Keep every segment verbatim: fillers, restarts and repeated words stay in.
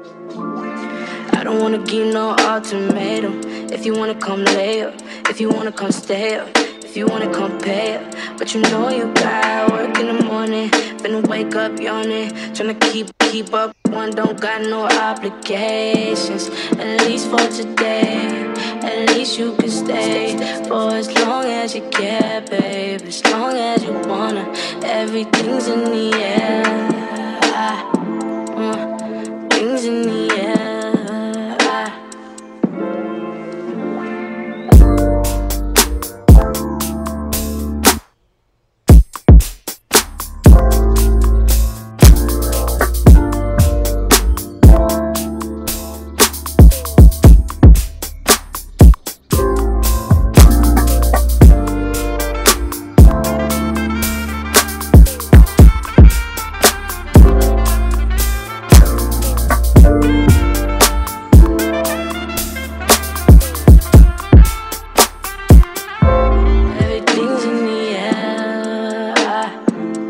I don't wanna give no ultimatum. If you wanna come lay up, if you wanna come stay up, if you wanna come pay up. But you know you got work in the morning, finna wake up yawning, tryna keep keep up. One don't got no obligations, at least for today. At least you can stay for as long as you care, babe. As long as you wanna, everything's in the air. Uh, things in the air.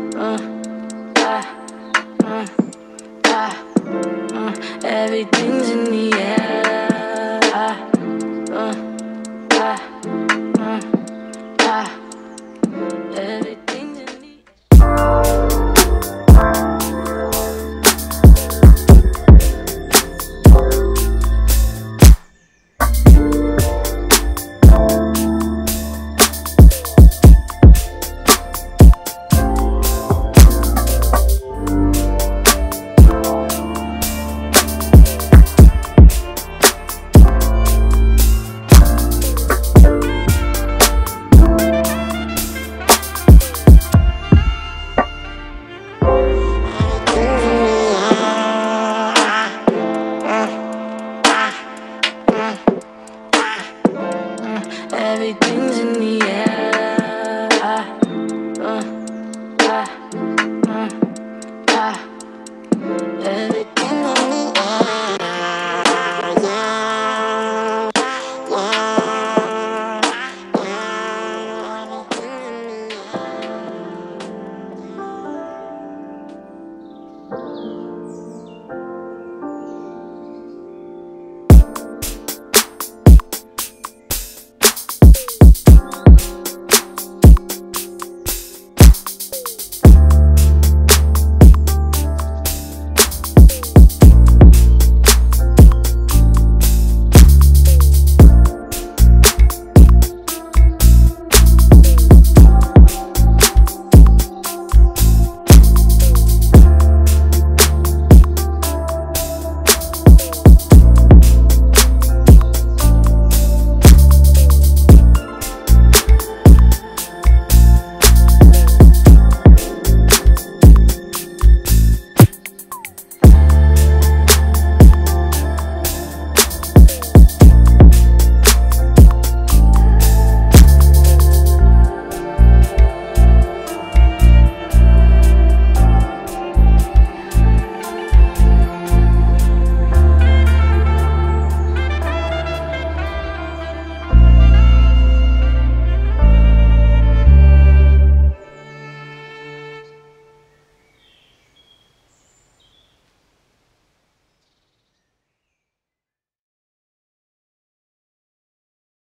Everything's in